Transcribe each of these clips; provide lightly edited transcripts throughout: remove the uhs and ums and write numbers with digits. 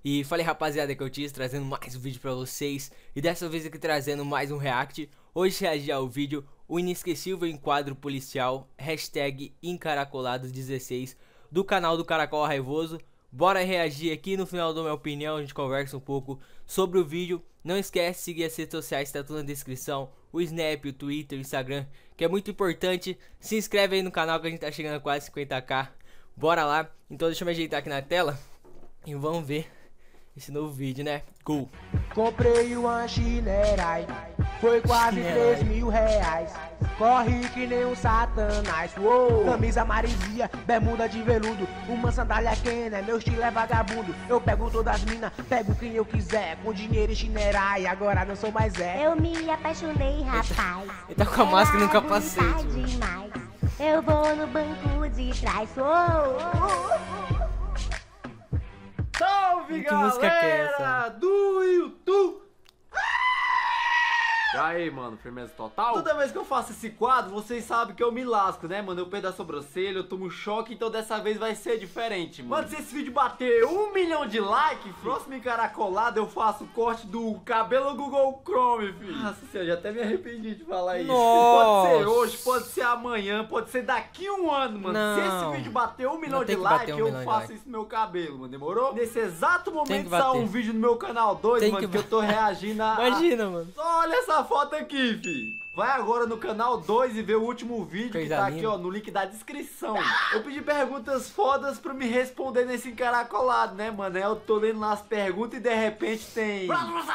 E falei rapaziada que eu tinha trazendo mais um vídeo pra vocês. E dessa vez aqui trazendo mais um react. Hoje reagir ao vídeo O Inesquecível Enquadro Policial #Encaracolados16 do canal do Caracol Raivoso. Bora reagir aqui, no final dou minha opinião, a gente conversa um pouco sobre o vídeo. Não esquece de seguir as redes sociais, tá tudo na descrição. O Snap, o Twitter, o Instagram, que é muito importante. Se inscreve aí no canal que a gente tá chegando a quase 50k. Bora lá, então deixa eu me ajeitar aqui na tela e vamos ver esse novo vídeo, né? Go! Comprei uma Chinerai, foi quase 3 mil reais. Corre que nem um satanás. Uou. Camisa maresia, bermuda de veludo, uma sandália Kenner, meu estilo é vagabundo. Eu pego todas as minas, pego quem eu quiser, com dinheiro e Chinerai, agora não sou mais Eu me apaixonei, rapaz. Ele tá com a máscara no capacete. Demais. Eu vou no banco de trás. Salve, Que música que é galera do YouTube! E aí, mano, firmeza total? Toda vez que eu faço esse quadro, vocês sabem que eu me lasco, né, mano? Eu perdo a sobrancelha, eu tomo choque, então dessa vez vai ser diferente, mano. Mano, se esse vídeo bater 1 milhão de likes, próximo encaracolado eu faço o corte do cabelo Google Chrome, filho. Nossa senhora, já até me arrependi de falar isso. Nossa. Pode ser hoje, pode ser amanhã, pode ser daqui um ano, mano. Não. Se esse vídeo bater 1 milhão Não, de tem que bater likes, 1 eu milhão de faço likes. isso no meu cabelo, mano. Demorou? Nesse exato Tem momento que sai bater. um vídeo no meu canal 2, Tem mano, que que eu tô reagindo a... Imagina, mano. Só olha essa foto aqui, fi. Vai agora no canal 2 e vê o último vídeo Coisa que tá linda. aqui, ó, no link da descrição. Eu pedi perguntas fodas pra me responder nesse encaracolado, né, mano? Aí eu tô lendo lá as perguntas e de repente tem...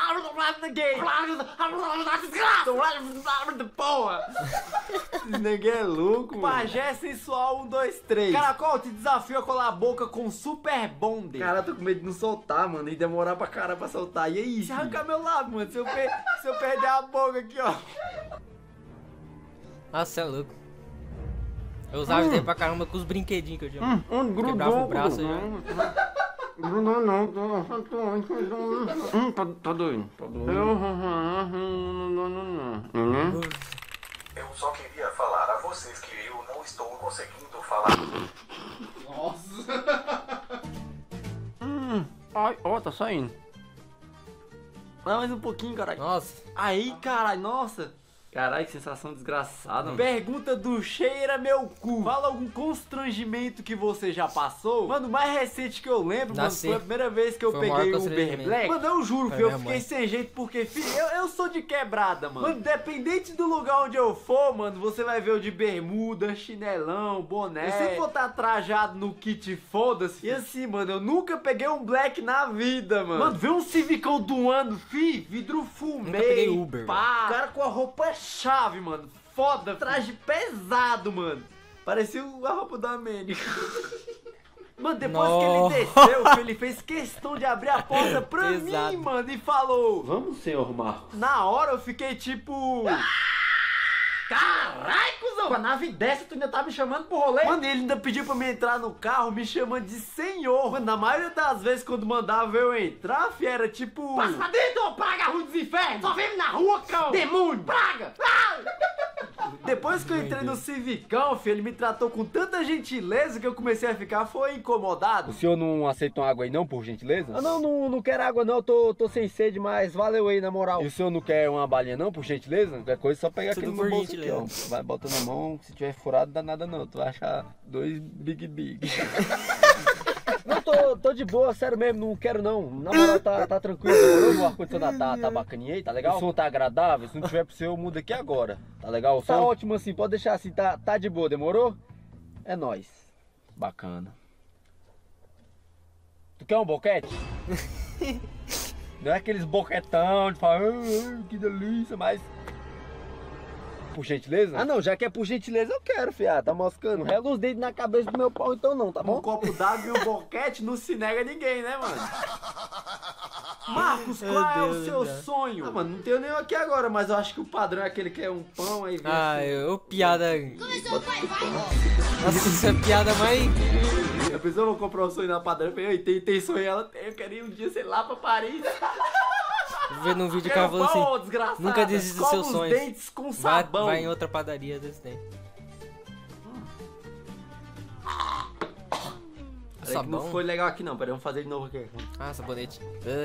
Porra! Esse neguinho é louco, mano. Pajé sensual 1, 2, 3. Caracol, te desafio a colar a boca com Super Bonder. Cara, eu tô com medo de não soltar, mano, e demorar pra caralho pra soltar. E aí, se arrancar meu lábio, mano, se eu perder a boca aqui, ó. Nossa, é louco. Eu usava isso aí pra caramba com os brinquedinhos que eu tinha. Quebrava o braço já. Tá doido. Eu só queria falar a vocês que eu não estou conseguindo falar. Ai, ó, tá saindo. Ah, mais um pouquinho, caralho. Nossa. Aí, caralho, nossa. Caralho, que sensação desgraçada. Mano. Pergunta do Cheira Meu Cu. Fala algum constrangimento que você já passou? Mano, o mais recente que eu lembro, mano, foi a primeira vez que eu Foi o maior peguei o Uber constrangimento. Black. Mano, eu juro, Foi filho, eu minha fiquei mãe. sem jeito porque, filho, eu sou de quebrada, mano. Mano, independente do lugar onde eu for, mano, você vai ver eu de bermuda, chinelão, boné. Eu sempre vou estar trajado no kit foda-se. E assim, mano, eu nunca peguei um Black na vida, mano. Mano, vê um Civicão do ano, fi, vidro fumê. Nunca peguei Uber, pá. Cara com a roupa chave, mano. Foda, traje pesado, mano. Parecia a roupa da América. Mano, depois que ele desceu, ele fez questão de abrir a porta pra Pesado. mim, mano, e falou: vamos, senhor Marcos. Na hora eu fiquei tipo... Carai, cuzão! Com a nave dessa, tu ainda tá me chamando pro rolê? Mano, ele ainda pediu pra mim entrar no carro, me chamando de senhor. Mano, na maioria das vezes, quando mandava eu entrar, fi, era tipo... Passa pra dentro, ô praga ruim dos infernos! Só vem na rua, cão! Demônio! Praga! Depois que eu entrei no Civicão, fi, ele me tratou com tanta gentileza que eu comecei a ficar, foi incomodado. O senhor não aceita uma água aí não, por gentileza? Ah, não quero água não, tô sem sede, mas valeu aí, na moral. E o senhor não quer uma balinha não, por gentileza? Qualquer coisa, só pegar Tudo aqui no por meu bolso aqui, ó. gentileza. Vai botando na mão, se tiver furado, não dá nada não. Tu vai achar 2 big. Não, tô de boa, sério mesmo, não quero não. Na moral, tá tranquilo, demorou? O ar-condicionado tá bacaninha aí, tá legal? O som tá agradável? Se não tiver pro seu, eu mudo aqui agora. Tá legal o som? Tá ótimo assim, pode deixar assim, tá de boa, demorou? É nóis. Bacana. Tu quer um boquete? Não é aqueles boquetão de falar, que delícia, mas... Por gentileza? Ah não, já que é por gentileza eu quero, fiado, tá moscando. Rega os dedos na cabeça do meu pau então não, tá bom? Um copo d'água e um boquete não se nega a ninguém, né, mano? Marcos, Meu qual é Deus o seu do céu. sonho? Ah, mano, não tenho nenhum aqui agora, mas eu acho que o padrão é aquele que é um pão aí. vem Ah, assim. eu piada. Nossa, essa é a piada mais. A pessoa vai comprar um sonho na padaria, eu falei, tem sonho, ela tem, eu quero ir um dia, sei lá, pra Paris. Vendo um vídeo que Quero ela falando pão, assim: desgraçada. nunca desista dos Escova seus os sonhos. dentes com Vai, sabão. vai em outra padaria desse tempo. sabão. Não ficou legal aqui não, peraí, vamos fazer de novo aqui. Ah, sabonete.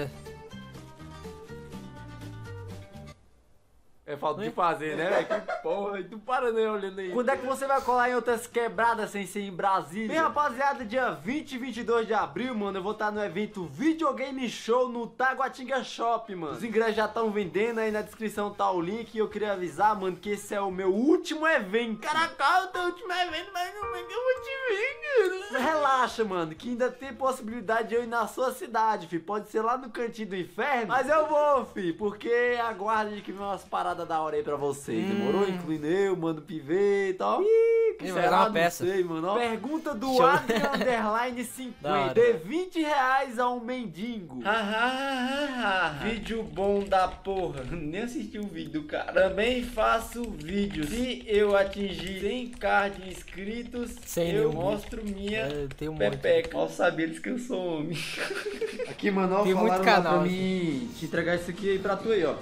É falta de fazer, né, velho? Que porra, tu para né, olhando aí. Quando é que você vai colar em outras quebradas sem ser em Brasília? Bem, rapaziada, dia 20 e 22 de abril, mano, eu vou estar no evento Videogame Show no Taguatinga Shop, mano. Os ingressos já estão vendendo, aí na descrição tá o link. E eu queria avisar, mano, que esse é o meu último evento. Caraca, o teu último evento, mas como é que eu vou te ver, cara? Relaxa, mano, que ainda tem possibilidade de eu ir na sua cidade, fi. Pode ser lá no cantinho do inferno, mas eu vou, fi, porque aguarde que vem umas paradas da hora aí pra vocês, demorou? Incluindo eu, mano, Pivê e tal. Ih, que será? Uma peça. Não sei, mano. Ó. Pergunta do Adrian Underline 50. Dê 20 reais a um mendigo. Vídeo bom da porra. Nem assisti o vídeo do cara. Também faço vídeos. Se eu atingir 100k de inscritos, eu mostro minha pepeca. Ó, sabia eles que eu sou homem. Aqui, mano, ó, tem falaram muito canal, lá pra mim te entregar isso aqui aí pra tu aí, ó.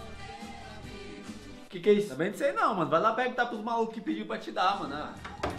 Que é isso? Também não sei não, mano. Vai lá perguntar pros malucos que pediu pra te dar, mano.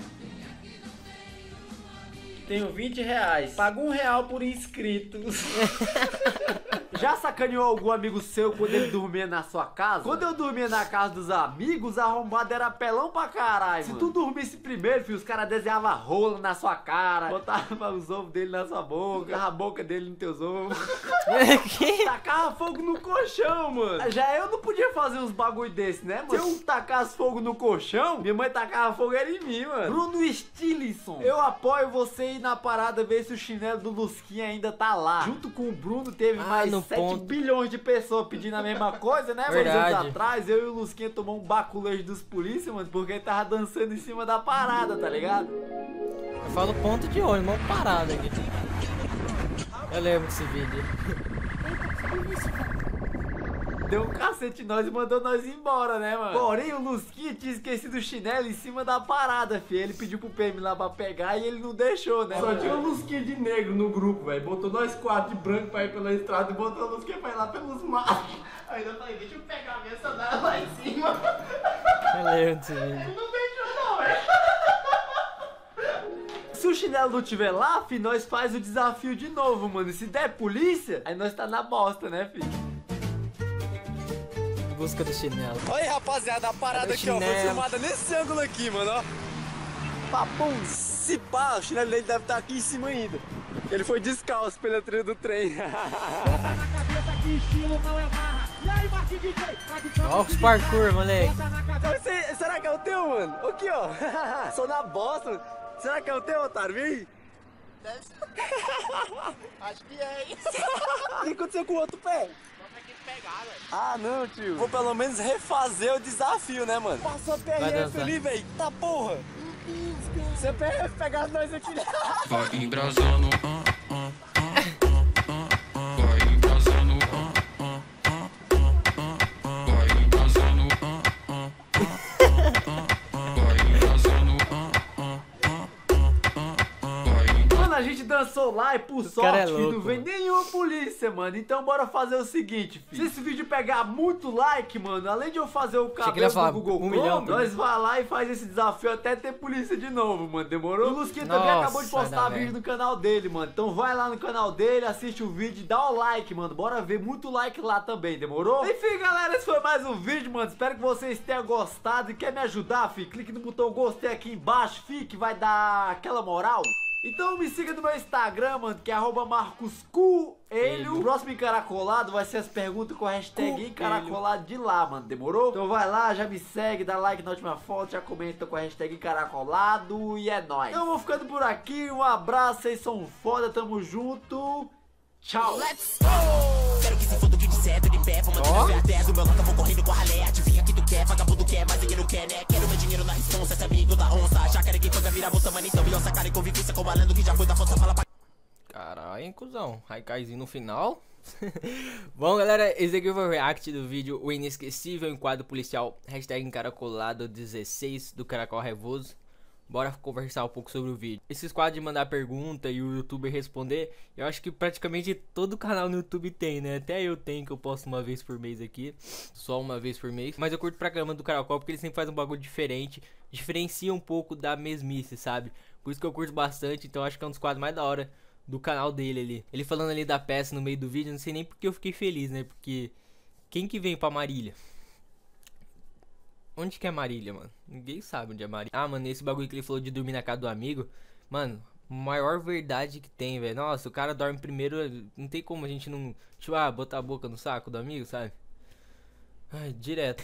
Tenho 20 reais. Paga R$1 por inscrito. Já sacaneou algum amigo seu quando ele dormia na sua casa? Quando eu dormia na casa dos amigos, arrombado era pelão pra caralho, mano. Se tu dormisse primeiro, filho, os caras desenhavam rola na sua cara, botavam os ovos dele na sua boca, a boca dele nos teus ovos. Tacava fogo no colchão, mano. Já eu não podia fazer uns bagulho desse, né, mano? Se eu tacasse fogo no colchão, minha mãe tacava fogo era em mim, mano. Bruno Stilison, eu apoio você ir na parada ver se o chinelo do Lusquinha ainda tá lá. Junto com o Bruno teve mais 7 bilhões de pessoas pedindo a mesma coisa, né? Verdade. 2 anos atrás, eu e o Lusquinha tomou um baculejo dos polícias, mano, porque ele tava dançando em cima da parada, tá ligado? Eu falo ponto de ônibus, uma parada aqui. Eu lembro desse vídeo. Deu um cacete em nós e mandou nós embora, né, mano? Porém, o Lusquinha tinha esquecido o chinelo em cima da parada, fi. Ele pediu pro PM lá pra pegar e ele não deixou, né? Só tinha o Lusquinha de negro no grupo, velho. Botou nós 4 de branco pra ir pela estrada e botou o Lusquinha pra ir lá pelos matos. Ainda falei, deixa eu pegar a minha sandália lá em cima. Eu lembro desse vídeo. Ele não deixou não, velho. Se o chinelo não tiver lá, fi, nós faz o desafio de novo, mano. E se der polícia, aí nós tá na bosta, né, fi? Busca do chinelo. Olha aí, rapaziada, a parada aqui, ó, foi filmada nesse ângulo aqui, mano, ó. Papum, se pá, o chinelo dele deve estar aqui em cima ainda. Ele foi descalço pela trilha do trem. Olha os parkour, moleque. Será que é o teu, mano? Aqui, ó. Sou na bosta. Será que é o teu, otário? Vem. Deve ser. Acho que é isso. O que aconteceu com o outro pé? Ah, não, tio. Vou pelo menos refazer o desafio, né, mano? Passou a PRF ali, velho. Tá porra. Se a PRF pegar nós aqui. Vai embrasando, vai embrasando, vai embrasando, vai embrasando, Mano, a gente dançou lá e por sorte não vem nenhuma polícia, mano. Então bora fazer o seguinte, filho. Se esse vídeo pegar muito like, mano, além de eu fazer o cabelo do Google Chrome, nós vai lá e faz esse desafio até ter polícia de novo, mano. Demorou? O Lusquinha também acabou de postar vídeo no canal dele, mano. Então vai lá no canal dele, assiste o vídeo e dá o like, mano. Bora ver muito like lá também, demorou? Enfim, galera, esse foi mais um vídeo, mano. Espero que vocês tenham gostado. E quer me ajudar, fi? Clique no botão gostei aqui embaixo, fi, que vai dar aquela moral. Então me siga no meu Instagram, mano, que é @marcoscoelho. O próximo encaracolado vai ser as perguntas com a hashtag encaracolado de lá, mano, demorou? Então vai lá, já me segue, dá like na última foto, já comenta com a hashtag encaracolado e é nóis. Então eu vou ficando por aqui, um abraço, vocês são foda, tamo junto. Tchau. Let's go! Quero que se for do que disser, tô de pé, vou manter até do meu lado, vou correndo com a ralé. Adivinha que tu quer, vagabundo quer, mas dinheiro quer, né? Quero meu dinheiro na responsa, esse amigo da onça. Já quero que faz virar bolsa, mano, então bilhão, cara e convivência com o malandro que já foi da força, fala pra... Caralho, hein, cuzão. Raikaizinho no final. Bom, galera, esse aqui foi o react do vídeo O Inesquecível Enquadro Policial, hashtag encaracolado 16 do Caracol Raivoso. Bora conversar um pouco sobre o vídeo. Esses quadros de mandar pergunta e o youtuber responder, eu acho que praticamente todo canal no YouTube tem, né? Até eu tenho, que eu posto uma vez por mês aqui. Só uma vez por mês. Mas eu curto pra caramba do Caracol porque ele sempre faz um bagulho diferente. Diferencia um pouco da mesmice, sabe? Por isso que eu curto bastante, então acho que é um dos quadros mais da hora do canal dele ali. Ele falando ali da peça no meio do vídeo, não sei nem porque eu fiquei feliz, né? Porque quem que vem pra Marília? Onde que é Marília, mano? Ninguém sabe onde é Marília. Ah, mano, esse bagulho que ele falou de dormir na casa do amigo, mano, maior verdade que tem, velho. Nossa, o cara dorme primeiro, não tem como a gente não, tipo, botar a boca no saco do amigo, sabe? Ai, direto.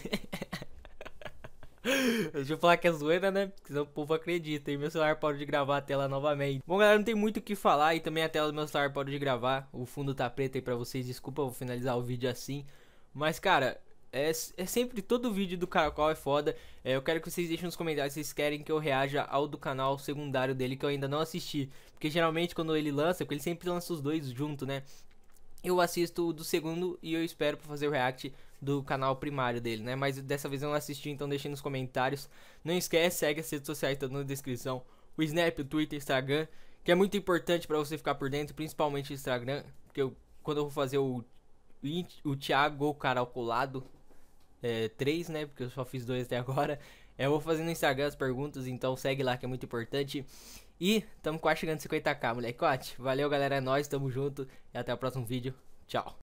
Deixa eu falar que é zoeira, né? Porque senão o povo acredita. E meu celular pode de gravar a tela novamente. Bom, galera, não tem muito o que falar. E também a tela do meu celular pode de gravar. O fundo tá preto aí pra vocês. Desculpa, eu vou finalizar o vídeo assim. Mas, cara, é sempre, todo vídeo do Caracol é foda. Eu quero que vocês deixem nos comentários se vocês querem que eu reaja ao do canal secundário dele, que eu ainda não assisti. Porque geralmente quando ele lança, porque ele sempre lança os dois junto, né? Eu assisto o do segundo e eu espero pra fazer o react do canal primário dele, né? Mas dessa vez eu não assisti, então deixem nos comentários. Não esquece, segue as redes sociais, tá na descrição. O Snap, o Twitter, o Instagram, que é muito importante pra você ficar por dentro, principalmente o Instagram. Porque quando eu vou fazer o Thiago Calculado 3, né? Porque eu só fiz 2 até agora. Eu vou fazer no Instagram as perguntas, então segue lá que é muito importante. E tamo quase chegando a 50k, molecote. Valeu, galera, é nóis, tamo junto. E até o próximo vídeo. Tchau.